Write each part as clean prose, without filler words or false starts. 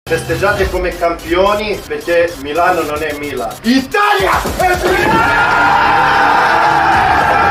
Festeggiate come campioni perché Milano non è Milan. Italia es Milan!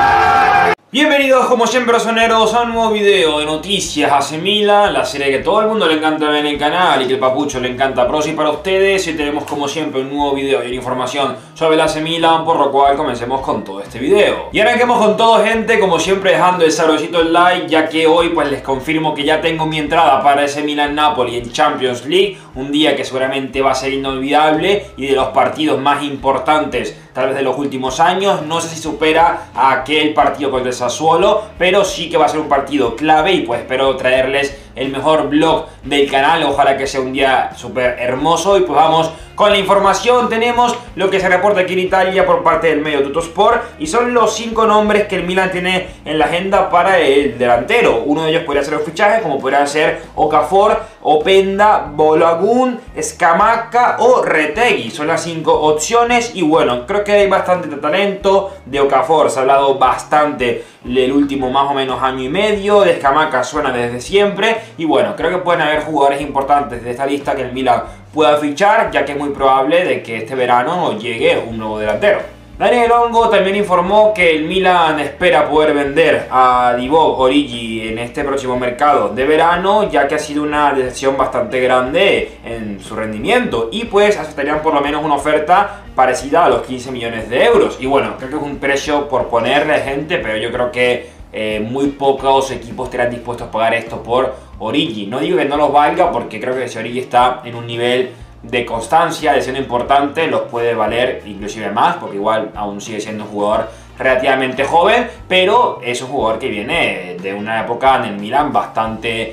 Bienvenidos como siempre rosoneros a un nuevo video de noticias AC Milan, la serie que todo el mundo le encanta ver en el canal y que el papucho le encanta pros y para ustedes. Y tenemos como siempre un nuevo video y una información sobre el AC Milan, por lo cual comencemos con todo este video. Y arranquemos con todo, gente, como siempre dejando el sabrosito el like, ya que hoy pues les confirmo que ya tengo mi entrada para ese Milan-Napoli en Champions League, un día que seguramente va a ser inolvidable y de los partidos más importantes tal vez de los últimos años. No sé si supera a aquel partido contra el Sassuolo, pero sí que va a ser un partido clave y pues espero traerles el mejor vlog del canal. Ojalá que sea un día súper hermoso y pues vamos con la información. Tenemos lo que se reporta aquí en Italia por parte del medio Tuttosport y son los 5 nombres que el Milan tiene en la agenda para el delantero. Uno de ellos podría ser un fichaje, como podría ser Okafor, Openda, Balogun, Scamacca o Retegui. Son las 5 opciones y bueno, creo que hay bastante talento. De Okafor se ha hablado bastante el último más o menos año y medio. De Scamacca suena desde siempre y bueno, creo que pueden haber jugadores importantes de esta lista que el Milan pueda fichar, ya que es muy probable de que este verano llegue un nuevo delantero. Daniel Longo también informó que el Milan espera poder vender a Divock Origi en este próximo mercado de verano, ya que ha sido una decepción bastante grande en su rendimiento y pues aceptarían por lo menos una oferta parecida a los 15 millones de euros. Y bueno, creo que es un precio por ponerle, gente, pero yo creo que muy pocos equipos estarán dispuestos a pagar esto por Origi. No digo que no los valga, porque creo que si Origi está en un nivel de constancia, de siendo importante, los puede valer inclusive más, porque igual aún sigue siendo un jugador relativamente joven, pero es un jugador que viene de una época en el Milan bastante,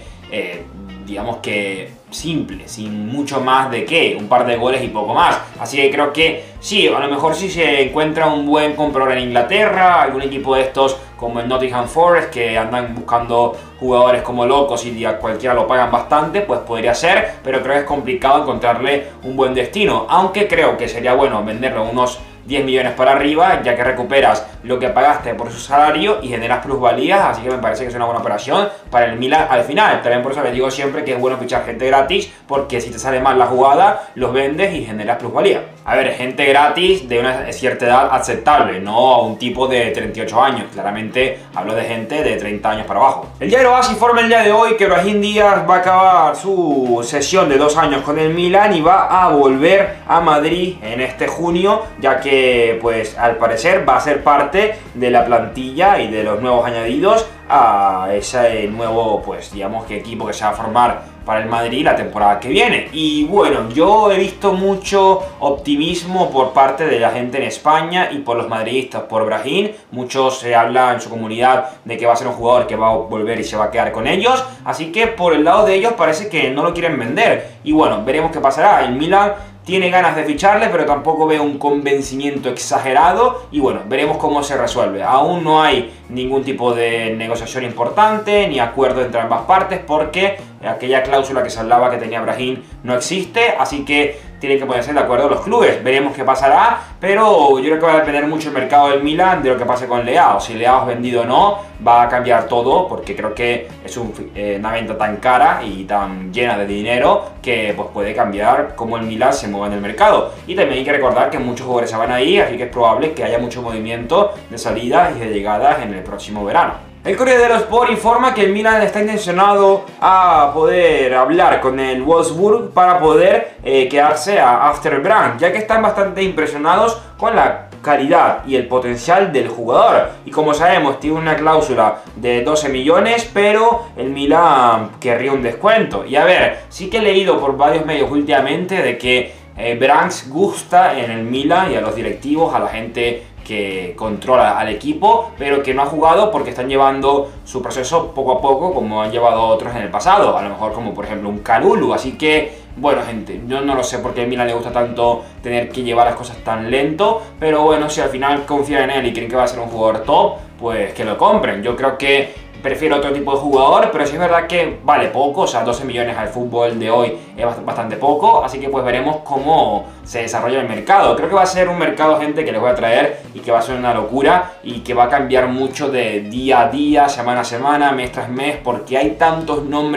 digamos que simple, sin mucho más de que un par de goles y poco más. Así que creo que sí, a lo mejor si se encuentra un buen comprador en Inglaterra, algún equipo de estos como el Nottingham Forest, que andan buscando jugadores como locos y a cualquiera lo pagan bastante, pues podría ser, pero creo que es complicado encontrarle un buen destino, aunque creo que sería bueno venderlo a unos 10 millones para arriba, ya que recuperas lo que pagaste por su salario y generas plusvalías, así que me parece que es una buena operación para el Milan al final. También por eso les digo siempre que es bueno fichar gente gratis, porque si te sale mal la jugada, los vendes y generas plusvalía. A ver, gente gratis de una cierta edad aceptable, no a un tipo de 38 años, claramente hablo de gente de 30 años para abajo. El diario AS informa el día de hoy que Brahim Díaz va a acabar su sesión de 2 años con el Milan y va a volver a Madrid en este junio, ya que pues al parecer va a ser parte de la plantilla y de los nuevos añadidos a ese nuevo, pues digamos que equipo que se va a formar para el Madrid la temporada que viene. Y bueno, yo he visto mucho optimismo por parte de la gente en España y por los madridistas por Brahim. Muchos se habla en su comunidad de que va a ser un jugador que va a volver y se va a quedar con ellos, así que por el lado de ellos parece que no lo quieren vender y bueno, veremos qué pasará. El Milan tiene ganas de ficharle, pero tampoco veo un convencimiento exagerado y bueno, veremos cómo se resuelve. Aún no hay ningún tipo de negociación importante ni acuerdo entre ambas partes, porque aquella cláusula que se hablaba que tenía Brahim no existe, así que tienen que ponerse de acuerdo los clubes. Veremos qué pasará, pero yo creo que va a depender mucho el mercado del Milan de lo que pase con Leao. Si Leao es vendido o no, va a cambiar todo, porque creo que es una venta tan cara y tan llena de dinero que pues puede cambiar cómo el Milan se mueve en el mercado. Y también hay que recordar que muchos jugadores se van ahí, así que es probable que haya mucho movimiento de salidas y de llegadas en el próximo verano. El Corriere dello Sport informa que el Milan está intencionado a poder hablar con el Wolfsburg para poder quedarse a Afterbrand, ya que están bastante impresionados con la calidad y el potencial del jugador. Y como sabemos, tiene una cláusula de 12 millones, pero el Milan querría un descuento. Y a ver, sí que he leído por varios medios últimamente de que Brands gusta en el Milan y a los directivos, a la gente que controla al equipo, pero que no ha jugado porque están llevando su proceso poco a poco, como han llevado otros en el pasado, a lo mejor como por ejemplo un Kalulu. Así que bueno, gente, yo no lo sé por qué a Milan le gusta tanto tener que llevar las cosas tan lento, pero bueno, si al final confían en él y creen que va a ser un jugador top, pues que lo compren. Yo creo que prefiero otro tipo de jugador, pero sí es verdad que vale poco, o sea, 12 millones al fútbol de hoy es bastante poco, así que pues veremos cómo se desarrolla el mercado. Creo que va a ser un mercado, gente, que les voy a traer y que va a ser una locura y que va a cambiar mucho de día a día, semana a semana, mes tras mes, porque hay tantos nombres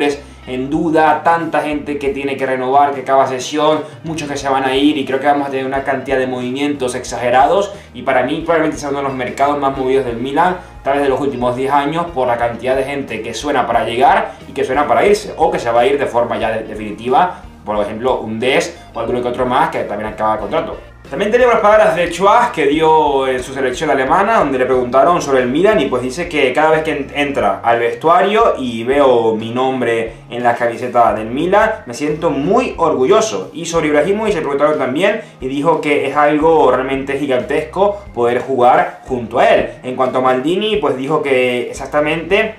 en duda, tanta gente que tiene que renovar, que acaba sesión, muchos que se van a ir y creo que vamos a tener una cantidad de movimientos exagerados y para mí probablemente sea uno de los mercados más movidos del Milan, tal vez de los últimos 10 años, por la cantidad de gente que suena para llegar y que suena para irse o que se va a ir de forma ya definitiva, por ejemplo un Des o alguno que otro más que también acaba el contrato. También tenemos las palabras de Schwab que dio en su selección alemana, donde le preguntaron sobre el Milan y pues dice que cada vez que entra al vestuario y veo mi nombre en la camiseta del Milan, me siento muy orgulloso. Y sobre Ibrahimovic se preguntaron también y dijo que es algo realmente gigantesco poder jugar junto a él. En cuanto a Maldini, pues dijo que exactamente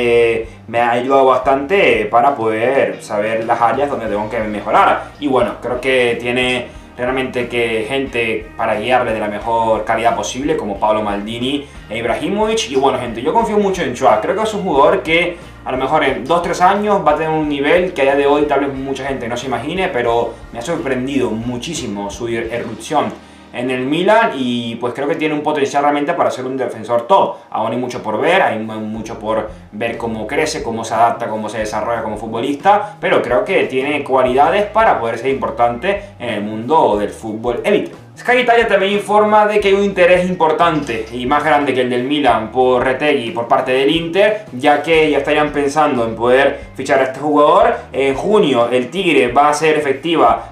me ha ayudado bastante para poder saber las áreas donde tengo que mejorar. Y bueno, creo que tiene realmente que gente para guiarle de la mejor calidad posible como Paolo Maldini e Ibrahimovic. Y bueno gente, yo confío mucho en Schwab, creo que es un jugador que a lo mejor en 2-3 años va a tener un nivel que a día de hoy tal vez mucha gente no se imagine, pero me ha sorprendido muchísimo su erupción en el Milan y pues creo que tiene un potencial realmente para ser un defensor top. Aún hay mucho por ver, hay mucho por ver cómo crece, cómo se adapta, cómo se desarrolla como futbolista, pero creo que tiene cualidades para poder ser importante en el mundo del fútbol élite. Sky Italia también informa de que hay un interés importante y más grande que el del Milan por Retegui por parte del Inter, ya que ya estarían pensando en poder fichar a este jugador. En junio el Tigre va a hacer efectiva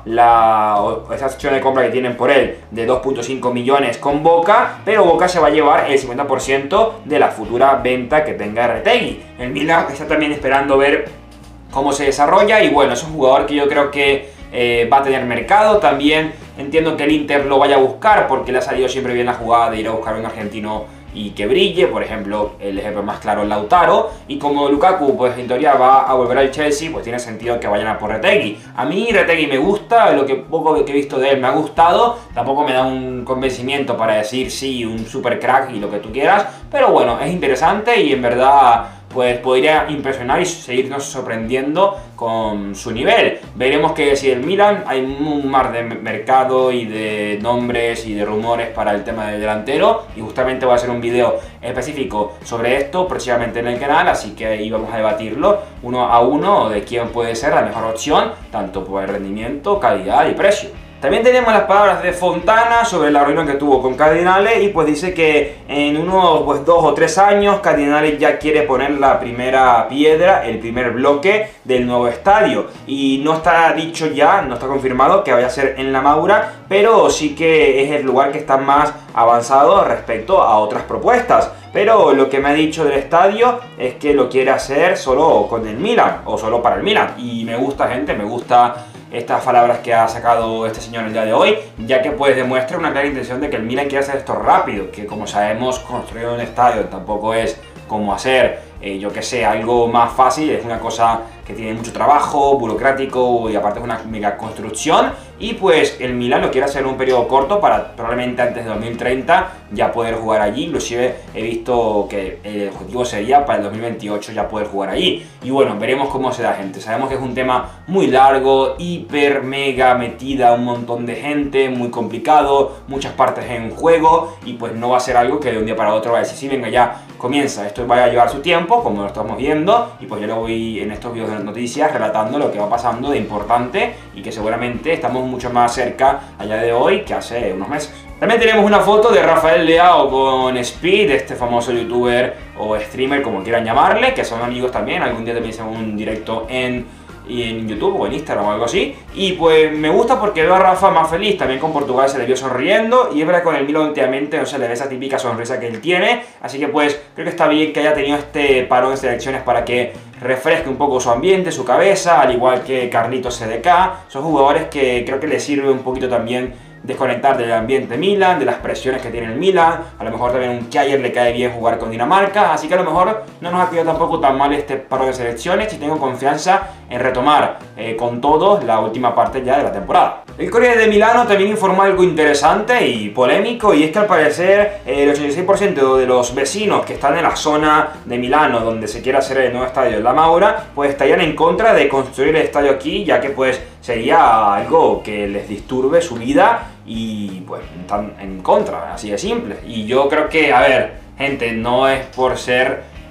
esa opción de compra que tienen por él de 2.5 millones con Boca, pero Boca se va a llevar el 50% de la futura venta que tenga Retegui. El Milan está también esperando ver cómo se desarrolla y bueno, es un jugador que yo creo que va a tener mercado. También entiendo que el Inter lo vaya a buscar porque le ha salido siempre bien la jugada de ir a buscar a un argentino y que brille, por ejemplo, el ejemplo más claro es Lautaro, y como Lukaku pues en teoría va a volver al Chelsea, pues tiene sentido que vayan a por Retegui. A mí Retegui me gusta, lo que poco que he visto de él me ha gustado, tampoco me da un convencimiento para decir sí, un super crack y lo que tú quieras, pero bueno, es interesante y en verdad pues podría impresionar y seguirnos sorprendiendo con su nivel. Veremos que si el Milan hay un mar de mercado y de nombres y de rumores para el tema del delantero y justamente voy a hacer un video específico sobre esto próximamente en el canal, así que ahí vamos a debatirlo uno a uno de quién puede ser la mejor opción, tanto por el rendimiento, calidad y precio. También tenemos las palabras de Fontana sobre la reunión que tuvo con Cardinale y pues dice que en unos 2 o 3 años Cardinale ya quiere poner la primera piedra, el primer bloque del nuevo estadio y no está dicho ya, no está confirmado que vaya a ser en La Maura, pero sí que es el lugar que está más avanzado respecto a otras propuestas. Pero lo que me ha dicho del estadio es que lo quiere hacer solo con el Milan o solo para el Milan y me gusta gente, me gusta estas palabras que ha sacado este señor el día de hoy, ya que pues demuestra una clara intención de que el Milan quiere hacer esto rápido, que como sabemos construir un estadio tampoco es como hacer, yo que sé, algo más fácil, es una cosa que tiene mucho trabajo, burocrático y aparte es una mega construcción y pues el Milan lo quiere hacer en un periodo corto para probablemente antes de 2030 ya poder jugar allí, inclusive he visto que el objetivo sería para el 2028 ya poder jugar allí y bueno, veremos cómo se da gente, sabemos que es un tema muy largo, hiper mega metida un montón de gente, muy complicado, muchas partes en juego y pues no va a ser algo que de un día para otro va a decir, sí, venga ya, comienza, esto va a llevar su tiempo como lo estamos viendo y pues yo lo voy en estos videos de noticias relatando lo que va pasando de importante y que seguramente estamos mucho más cerca allá de hoy que hace unos meses. También tenemos una foto de Rafael Leao con Speed, este famoso youtuber o streamer como quieran llamarle, que son amigos también, algún día también hicimos un directo en YouTube o en Instagram o algo así y pues me gusta porque veo a Rafa más feliz, también con Portugal se le vio sonriendo y es verdad que con el Milan últimamente no se le ve esa típica sonrisa que él tiene, así que pues creo que está bien que haya tenido este parón de selecciones para que refresque un poco su ambiente, su cabeza, al igual que Carlitos CDK, son jugadores que creo que les sirve un poquito también desconectar del ambiente Milan, de las presiones que tiene el Milan, a lo mejor también un Kjaer le cae bien jugar con Dinamarca, así que a lo mejor no nos ha quedado tampoco tan mal este paro de selecciones y tengo confianza en retomar con todos la última parte ya de la temporada. El Corriere de Milano también informó algo interesante y polémico y es que al parecer el 86% de los vecinos que están en la zona de Milano donde se quiere hacer el nuevo estadio de La Maura pues estarían en contra de construir el estadio aquí, ya que pues sería algo que les disturbe su vida y pues están en contra, así de simple. Y yo creo que, a ver, gente, no es por ser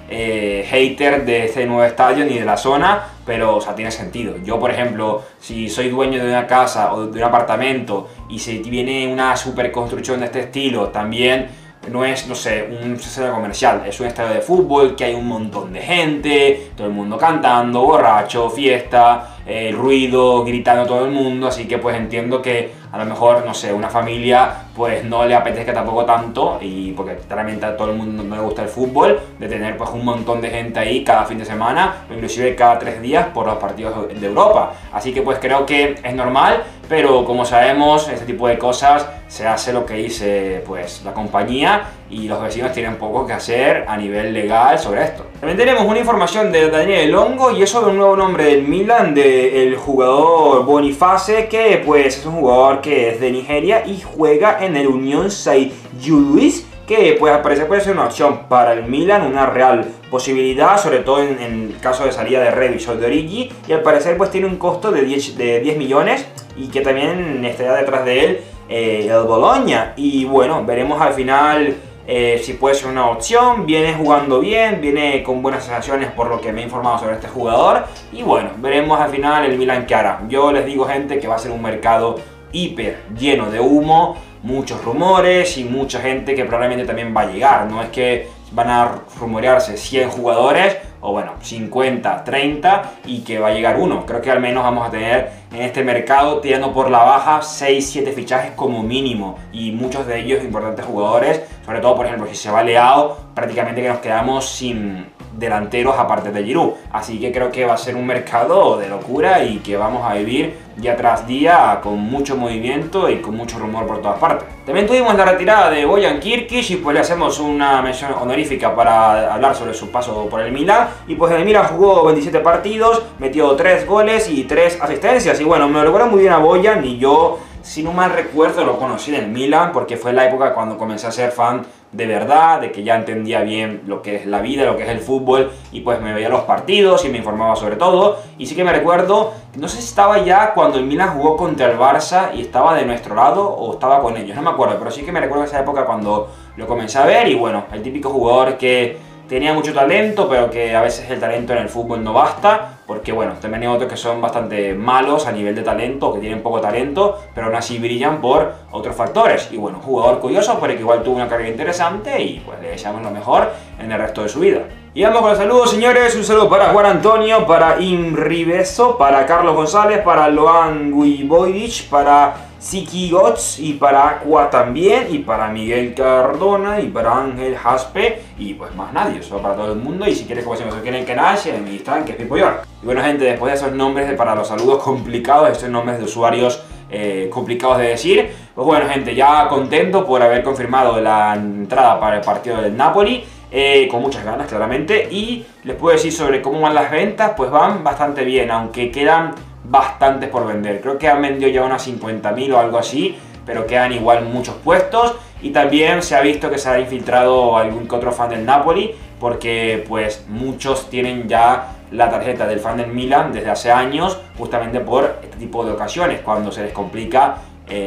hater de este nuevo estadio ni de la zona, pero o sea, tiene sentido. Yo, por ejemplo, si soy dueño de una casa o de un apartamento y si viene una super construcción de este estilo, también no es, no sé, un centro comercial, es un estadio de fútbol que hay un montón de gente, todo el mundo cantando, borracho, fiesta, ruido, gritando todo el mundo, así que pues entiendo que a lo mejor, no sé, una familia pues no le apetezca tampoco tanto, y porque claramente a todo el mundo no le gusta el fútbol, de tener pues un montón de gente ahí cada fin de semana, o inclusive cada 3 días por los partidos de Europa, así que pues creo que es normal, pero como sabemos, este tipo de cosas se hace lo que dice pues la compañía y los vecinos tienen poco que hacer a nivel legal sobre esto. También tenemos una información de Daniele Longo y es sobre un nuevo nombre del Milan, del jugador Boniface, que pues es un jugador que es de Nigeria y juega en el Union Saint-Gilloise, que pues al parecer puede ser una opción para el Milan, una real posibilidad, sobre todo en el caso de salida de Rebic o de Origi, y al parecer pues tiene un costo de 10 millones y que también estará detrás de él el Bologna, y bueno, veremos al final si puede ser una opción. Viene jugando bien, viene con buenas sensaciones por lo que me he informado sobre este jugador, y bueno, veremos al final el Milan que hará. Yo les digo, gente, que va a ser un mercado hiper lleno de humo, muchos rumores y mucha gente que probablemente también va a llegar. No es que van a rumorearse 100 jugadores o bueno, 50, 30 y que va a llegar uno. Creo que al menos vamos a tener en este mercado, tirando por la baja, 6-7 fichajes como mínimo, y muchos de ellos importantes jugadores, sobre todo por ejemplo si se va Leao, prácticamente que nos quedamos sin delanteros aparte de Giroud, así que creo que va a ser un mercado de locura y que vamos a vivir día tras día con mucho movimiento y con mucho rumor por todas partes. También tuvimos la retirada de Bojan Kirkic y pues le hacemos una mención honorífica para hablar sobre su paso por el Milan, y pues el Milan jugó 27 partidos, metió 3 goles y 3 asistencias, y bueno, me lo recuerdo muy bien a Bojan, y yo, si no mal recuerdo, lo conocí en el Milan porque fue la época cuando comencé a ser fan de verdad, de que ya entendía bien lo que es la vida, lo que es el fútbol, y pues me veía los partidos y me informaba sobre todo. Y sí que me recuerdo, no sé si estaba ya cuando el Milan jugó contra el Barça y estaba de nuestro lado o estaba con ellos, no me acuerdo, pero sí que me recuerdo esa época cuando lo comencé a ver. Y bueno, el típico jugador que tenía mucho talento, pero que a veces el talento en el fútbol no basta, porque bueno, también hay otros que son bastante malos a nivel de talento, que tienen poco talento, pero aún así brillan por otros factores. Y bueno, jugador curioso, pero que igual tuvo una carrera interesante, y pues le deseamos lo mejor en el resto de su vida. Y vamos con los saludos, señores. Un saludo para Juan Antonio, para Imribeso, para Carlos González, para Loan Guibovic, para Siki Gots, y para Aqua también, y para Miguel Cardona, y para Ángel Jaspe, y pues más nadie, eso para todo el mundo. Y si quieres, como se me suscriben en el canal, en mi Instagram, que es Pipo York. Y bueno, gente, después de esos nombres para los saludos complicados, estos nombres de usuarios complicados de decir, pues bueno, gente, ya contento por haber confirmado la entrada para el partido del Napoli, con muchas ganas claramente. Y les puedo decir sobre cómo van las ventas, pues van bastante bien, aunque quedan bastantes por vender. Creo que han vendido ya unas 50.000 o algo así, pero quedan igual muchos puestos. Y también se ha visto que se ha infiltrado algún que otro fan del Napoli, porque pues muchos tienen ya la tarjeta del fan del Milan desde hace años, justamente por este tipo de ocasiones, cuando se les complica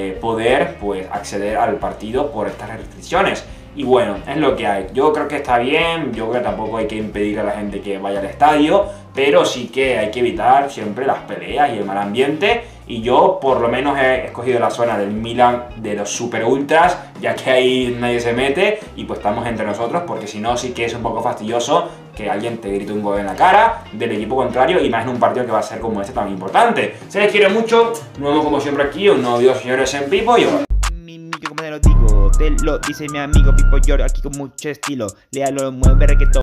poder pues acceder al partido por estas restricciones. Y bueno, es lo que hay. Yo creo que está bien, yo creo que tampoco hay que impedir a la gente que vaya al estadio, pero sí que hay que evitar siempre las peleas y el mal ambiente. Y yo por lo menos he escogido la zona del Milan de los super ultras, ya que ahí nadie se mete y pues estamos entre nosotros, porque si no sí que es un poco fastidioso que alguien te grite un gol en la cara del equipo contrario, y más en un partido que va a ser como este tan importante. Se les quiere mucho, nos vemos como siempre aquí, un nuevo video, señores, en Pipo York. Como te lo digo, te lo dice mi amigo Pipo York, aquí con mucho estilo, léalo, mueve reggaetón.